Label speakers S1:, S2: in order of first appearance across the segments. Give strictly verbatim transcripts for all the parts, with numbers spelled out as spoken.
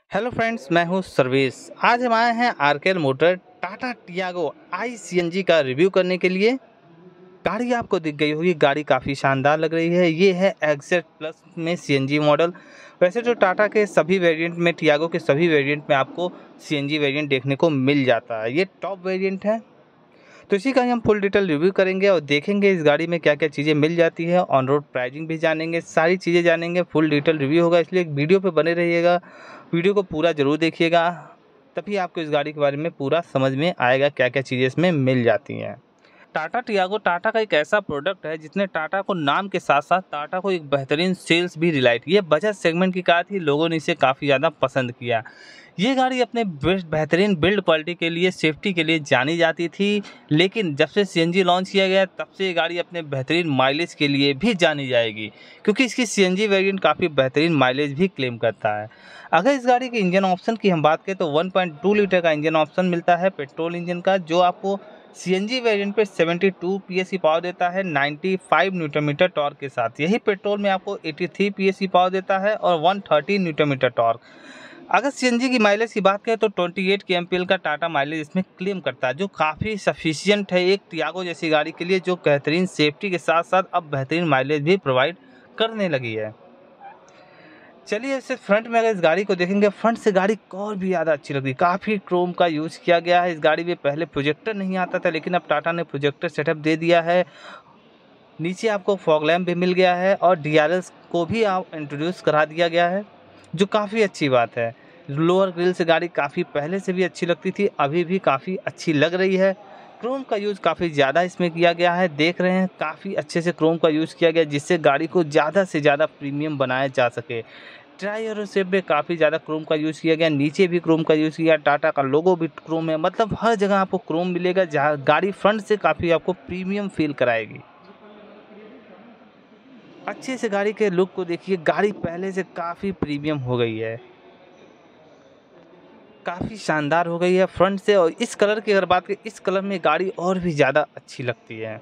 S1: Hello friends, मैं हूं सर्वेश। आज हम आए हैं RKL motor Tata Tiago i CNG का रिव्यू करने के लिए। गाड़ी आपको दिख गई होगी, गाड़ी काफ़ी शानदार लग रही है। ये है एक्सेट प्लस में सीएनजी मॉडल। वैसे तो टाटा के सभी वेरिएंट में, टियागो के सभी वेरिएंट में आपको सीएनजी वेरिएंट देखने को मिल जाता है। ये टॉप वेरिएंट है, तो इसी का ही हम फुल डिटेल रिव्यू करेंगे और देखेंगे इस गाड़ी में क्या क्या चीज़ें मिल जाती है। ऑन रोड प्राइसिंग भी जानेंगे, सारी चीज़ें जानेंगे, फुल डिटेल रिव्यू होगा। इसलिए वीडियो पे बने रहिएगा, वीडियो को पूरा ज़रूर देखिएगा, तभी आपको इस गाड़ी के बारे में पूरा समझ में आएगा क्या क्या चीज़ें इसमें मिल जाती हैं। टाटा टियागो टाटा का एक ऐसा प्रोडक्ट है जिसने टाटा को नाम के साथ साथ टाटा को एक बेहतरीन सेल्स भी दिलाई थी। ये बजट सेगमेंट की कार थी, लोगों ने इसे काफ़ी ज़्यादा पसंद किया। ये गाड़ी अपने बेस्ट बेहतरीन बिल्ड क्वालिटी के लिए, सेफ्टी के लिए जानी जाती थी, लेकिन जब से सीएनजी लॉन्च किया गया तब से ये गाड़ी अपने बेहतरीन माइलेज के लिए भी जानी जाएगी, क्योंकि इसकी सीएनजी वेरिएंट काफ़ी बेहतरीन माइलेज भी क्लेम करता है। अगर इस गाड़ी के इंजन ऑप्शन की हम बात करें तो वन पॉइंट टू लीटर का इंजन ऑप्शन मिलता है पेट्रोल इंजन का, जो आपको सीएनजी वेरिएंट पे सेवेंटी टू पीएस की पावर देता है ninety five newton metre torque के साथ। यही पेट्रोल में आपको एटी थ्री पीएस की पावर देता है और one thirty newton metre torque. अगर सीएनजी की माइलेज की बात करें तो अट्ठाईस के एमपीएल का टाटा माइलेज इसमें क्लेम करता है, जो काफ़ी सफिशियंट है एक टियागो जैसी गाड़ी के लिए, जो बेहतरीन सेफ्टी के साथ साथ अब बेहतरीन माइलेज भी प्रोवाइड करने लगी है। चलिए इससे फ्रंट में अगर इस गाड़ी को देखेंगे, फ्रंट से गाड़ी और भी ज़्यादा अच्छी लगती है। काफ़ी क्रोम का यूज़ किया गया है। इस गाड़ी में पहले प्रोजेक्टर नहीं आता था, लेकिन अब टाटा ने प्रोजेक्टर सेटअप दे दिया है। नीचे आपको फॉग लैम्प भी मिल गया है और डीआरएल को भी आप इंट्रोड्यूस करा दिया गया है, जो काफ़ी अच्छी बात है। लोअर ग्रिल से गाड़ी काफ़ी पहले से भी अच्छी लगती थी, अभी भी काफ़ी अच्छी लग रही है। क्रोम का यूज़ काफ़ी ज़्यादा इसमें किया गया है, देख रहे हैं काफ़ी अच्छे से क्रोम का यूज़ किया गया, जिससे गाड़ी को ज़्यादा से ज़्यादा प्रीमियम बनाया जा सके। ट्राई और शेप में काफ़ी ज़्यादा क्रोम का यूज़ किया गया, नीचे भी क्रोम का यूज़ किया, टाटा का लोगो भी क्रोम है, मतलब हर जगह आपको क्रोम मिलेगा, जहाँ गाड़ी फ्रंट से काफ़ी आपको प्रीमियम फील कराएगी। अच्छे से गाड़ी के लुक को देखिए, गाड़ी पहले से काफ़ी प्रीमियम हो गई है, काफ़ी शानदार हो गई है फ्रंट से। और इस कलर की अगर बात करें, इस कलर में गाड़ी और भी ज़्यादा अच्छी लगती है।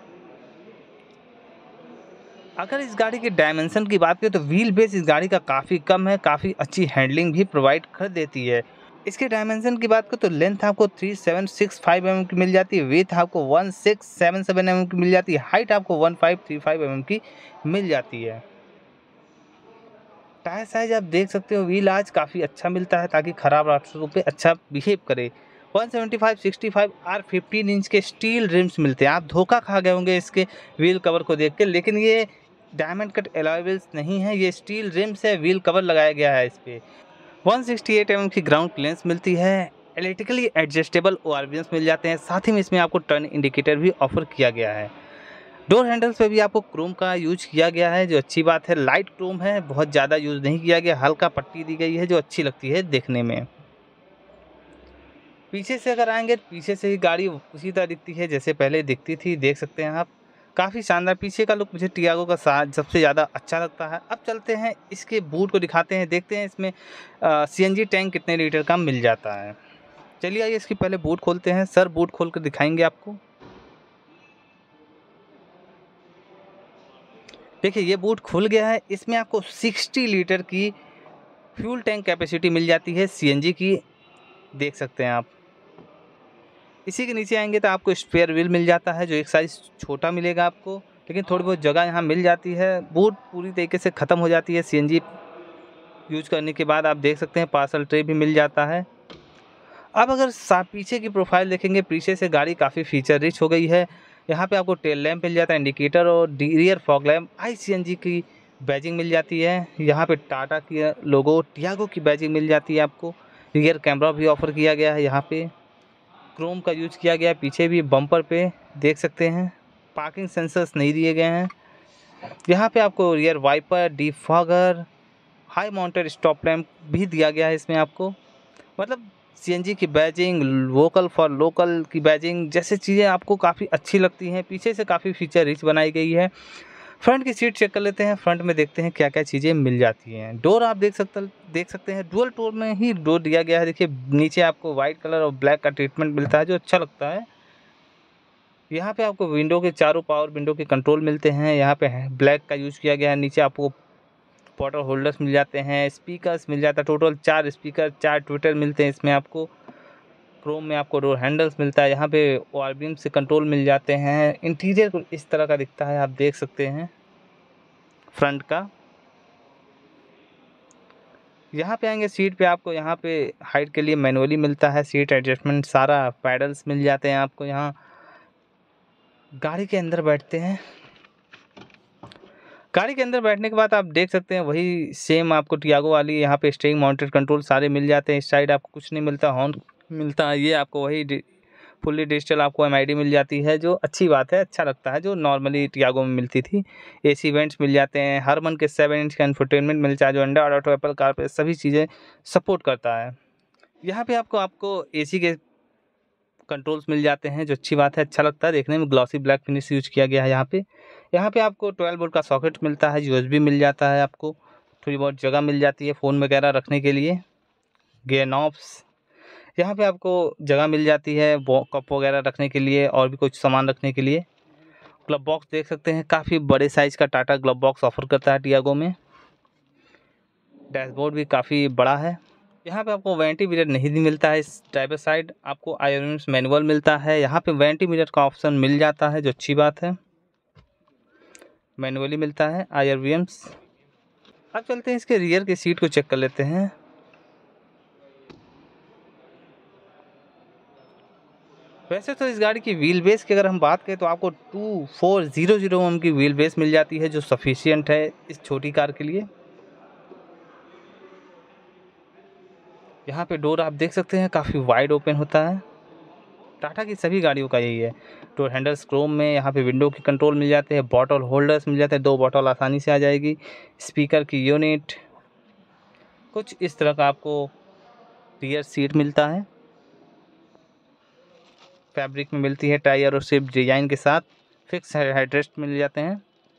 S1: अगर इस गाड़ी के डायमेंशन की बात करें तो व्हील बेस इस गाड़ी का काफ़ी कम है, काफ़ी अच्छी हैंडलिंग भी प्रोवाइड कर देती है। इसके डायमेंशन की बात करें तो लेंथ आपको three seven six five M M की मिल जाती है, विड्थ आपको one six seven seven M M की मिल जाती है, हाइट आपको one five three five M M की मिल जाती है। टायर साइज आप देख सकते हो, व्हील आज काफ़ी अच्छा मिलता है ताकि ख़राब रास्तों पे अच्छा बिहेव करे। One seventy five sixty five R fifteen inch के स्टील रिम्स मिलते हैं। आप धोखा खा गए होंगे इसके व्हील कवर को देख के, लेकिन ये डायमंड कट एलॉय व्हील्स नहीं है, ये स्टील रिम्स है, व्हील कवर लगाया गया है इस पे। One sixty eight M M की ग्राउंड क्लियरेंस मिलती है। Electrically adjustable O R V Ms मिल जाते हैं, साथ ही में इसमें आपको टर्न इंडिकेटर भी ऑफर किया गया है। डोर हैंडल्स पे भी आपको क्रोम का यूज किया गया है, जो अच्छी बात है। लाइट क्रोम है, बहुत ज़्यादा यूज़ नहीं किया गया, हल्का पट्टी दी गई है जो अच्छी लगती है देखने में। पीछे से अगर आएंगे, पीछे से ही गाड़ी उसी तरह दिखती है जैसे पहले दिखती थी, देख सकते हैं आप। काफ़ी शानदार पीछे का लुक मुझे टियागो का साथ सबसे ज़्यादा अच्छा लगता है। अब चलते हैं इसके बूट को दिखाते हैं, देखते हैं इसमें सीएनजी टैंक कितने लीटर का मिल जाता है। चलिए आइए इसकी पहले बूट खोलते हैं। सर बूट खोल कर दिखाएंगे आपको। देखिए ये बूट खुल गया है, इसमें आपको साठ लीटर की फ्यूल टैंक कैपेसिटी मिल जाती है सीएनजी की, देख सकते हैं आप। इसी के नीचे आएंगे तो आपको स्पेयर व्हील मिल जाता है, जो एक साइज़ छोटा मिलेगा आपको, लेकिन थोड़ी बहुत जगह यहाँ मिल जाती है। बूट पूरी तरीके से ख़त्म हो जाती है सीएनजी यूज करने के बाद, आप देख सकते हैं पार्सल ट्रे भी मिल जाता है। अब अगर सा पीछे की प्रोफाइल देखेंगे, पीछे से गाड़ी काफ़ी फीचर रिच हो गई है। यहाँ पे आपको टेल लैंप मिल जाता है, इंडिकेटर और rear fog lamp, i CNG की बैजिंग मिल जाती है। यहाँ पे टाटा की लोगो, टियागो की बैजिंग मिल जाती है आपको। रियर कैमरा भी ऑफर किया गया है, यहाँ पे क्रोम का यूज किया गया है। पीछे भी बम्पर पे देख सकते हैं पार्किंग सेंसर्स नहीं दिए गए हैं। यहाँ पे आपको rear wiper, defogger, high mounted stop lamp भी दिया गया है इसमें आपको। मतलब सीएनजी की बैजिंग, वोकल फॉर लोकल की बैजिंग जैसे चीज़ें आपको काफ़ी अच्छी लगती हैं। पीछे से काफ़ी फीचर रिच बनाई गई है। फ्रंट की सीट चेक कर लेते हैं, फ्रंट में देखते हैं क्या क्या चीज़ें मिल जाती हैं। डोर आप देख सकते देख सकते हैं डुअल टोर में ही डोर दिया गया है। देखिए नीचे आपको वाइट कलर और ब्लैक का ट्रीटमेंट मिलता है, जो अच्छा लगता है। यहाँ पे आपको विंडो के चारों पावर विंडो के कंट्रोल मिलते हैं। यहाँ पे ब्लैक का यूज़ किया गया है। नीचे आपको बॉटल होल्डर्स मिल जाते हैं, स्पीकर्स मिल जाता है, टोटल चार स्पीकर, चार ट्विटर मिलते हैं इसमें आपको। क्रोम में आपको डोर हैंडल्स मिलता है, यहाँ पे ओ-आर-बी-एम से कंट्रोल मिल जाते हैं। इंटीरियर कुछ इस तरह का दिखता है, आप देख सकते हैं फ्रंट का। यहाँ पे आएंगे सीट पे, आपको यहाँ पे हाइट के लिए मैनुअली मिलता है, सीट एडजस्टमेंट सारा, पैडल्स मिल जाते हैं आपको। यहाँ गाड़ी के अंदर बैठते हैं, गाड़ी के अंदर बैठने के बाद आप देख सकते हैं वही सेम आपको टियागो वाली यहाँ पे स्टीयरिंग माउंटेड कंट्रोल सारे मिल जाते हैं। इस साइड आपको कुछ नहीं मिलता, हॉर्न मिलता है, ये आपको वही फुल्ली डिजिटल आपको एम आई डी मिल जाती है, जो अच्छी बात है, अच्छा लगता है, जो नॉर्मली टियागो में मिलती थी। एसी वेंट्स मिल जाते हैं, हरमन के सेवन इंच का इंफोटेनमेंट मिलता है, जो एंड्रॉयड ऑटो, एप्पल कारप्ले सभी चीज़ें सपोर्ट करता है। यहाँ पे आपको आपको एसी के कंट्रोल्स मिल जाते हैं, जो अच्छी बात है, अच्छा लगता है देखने में। ग्लॉसी ब्लैक फिनिश यूज किया गया है यहाँ पे। यहाँ पे आपको ट्वेल्व वोल्ट का सॉकेट मिलता है, यूएसबी मिल जाता है, आपको थोड़ी बहुत जगह मिल जाती है फ़ोन वगैरह रखने के लिए। गियर नॉब्स, यहाँ पे आपको जगह मिल जाती है कप वगैरह रखने के लिए और भी कुछ सामान रखने के लिए। ग्लव बॉक्स देख सकते हैं, काफ़ी बड़े साइज़ का टाटा ग्लव बॉक्स ऑफर करता है टियागो में। डैशबोर्ड भी काफ़ी बड़ा है। यहाँ पे आपको वारंटी पीरियड नहीं मिलता है, इस ड्राइवर साइड आपको I R V M manual मिलता है, यहाँ पे वारंटी पीरियड का ऑप्शन मिल जाता है, जो अच्छी बात है। मैनुअली मिलता है आई आर वी एम्स। अब चलते हैं इसके रियर की सीट को चेक कर लेते हैं। वैसे तो इस गाड़ी की व्हील बेस की अगर हम बात करें तो आपको two four zero zero M की व्हील बेस मिल जाती है, जो सफिशियंट है इस छोटी कार के लिए। यहाँ पे डोर आप देख सकते हैं काफ़ी वाइड ओपन होता है, टाटा की सभी गाड़ियों का यही है। डोर हैंडल्स क्रोम में, यहाँ पे विंडो की कंट्रोल मिल जाते हैं, बॉटल होल्डर्स मिल जाते हैं, दो बॉटल आसानी से आ जाएगी। स्पीकर की यूनिट, कुछ इस तरह का आपको रियर सीट मिलता है, फैब्रिक में मिलती है, टायर और शिफ्ट डिजाइन के साथ। फिक्स हेडरेस्ट मिल जाते हैं।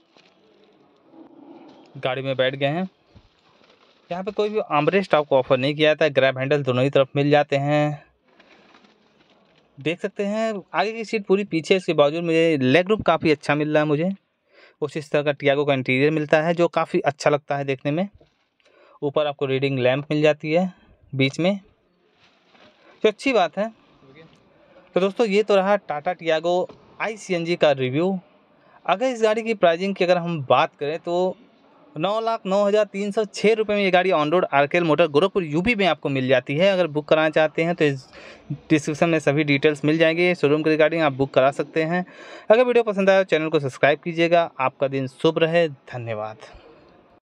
S1: गाड़ी में बैठ गए हैं, यहाँ पे कोई भी आर्मरेस्ट आपको ऑफर नहीं किया जाता है। ग्रैब हैंडल दोनों ही तरफ मिल जाते हैं, देख सकते हैं। आगे की सीट पूरी पीछे, इसके बावजूद मुझे लेग रूम काफ़ी अच्छा मिल रहा है मुझे। कुछ इस तरह का टियागो का इंटीरियर मिलता है, जो काफ़ी अच्छा लगता है देखने में। ऊपर आपको रीडिंग लैंप मिल जाती है बीच में, जो अच्छी बात है। तो दोस्तों ये तो रहा Tata Tiago i C N G का रिव्यू। अगर इस गाड़ी की प्राइसिंग की अगर हम बात करें तो नौ लाख नौ हज़ार तीन सौ छः रुपये में ये गाड़ी on road RKL motor Gorakhpur UP में आपको मिल जाती है। अगर बुक कराना चाहते हैं तो इस डिस्क्रिप्शन में सभी डिटेल्स मिल जाएंगे, शोरूम के रिगार्डिंग आप बुक करा सकते हैं। अगर वीडियो पसंद आया तो चैनल को सब्सक्राइब कीजिएगा। आपका दिन शुभ रहे, धन्यवाद।